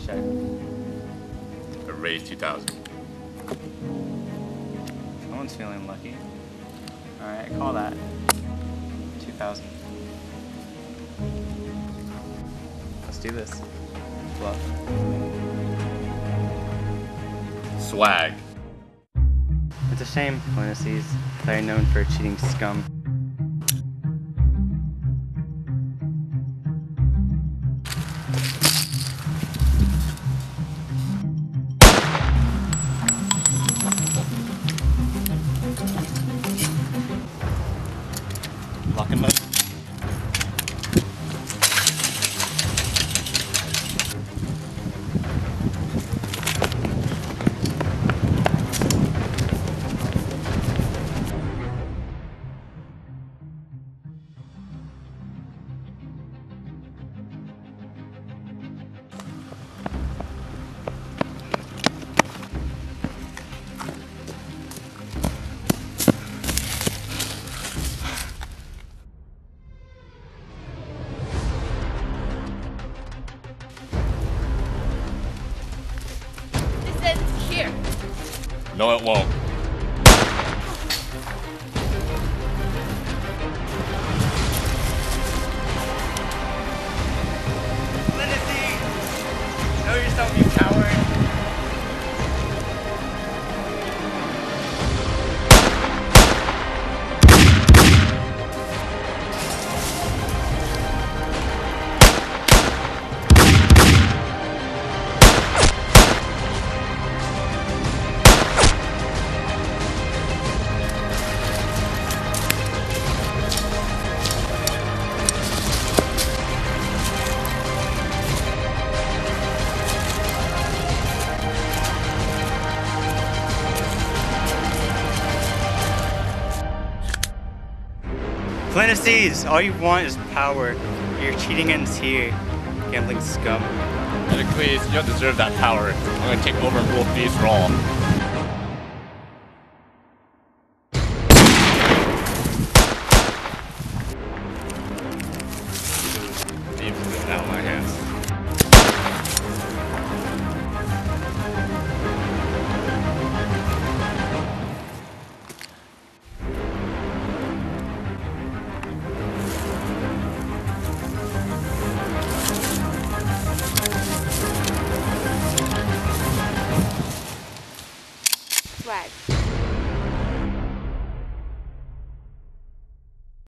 check. A raise 2,000. Someone's feeling lucky. Alright, call that. 2,000. Let's do this. Bluff. Swag. It's a shame, Lunacies, that are known for cheating scum. Lock and load. Here. No, it won't. Lunacy! Know yourself, you coward! Lunacies, all you want is power. Your cheating ends here, gambling scum. Medicles, you don't deserve that power. I'm gonna take over and rule thieves for all.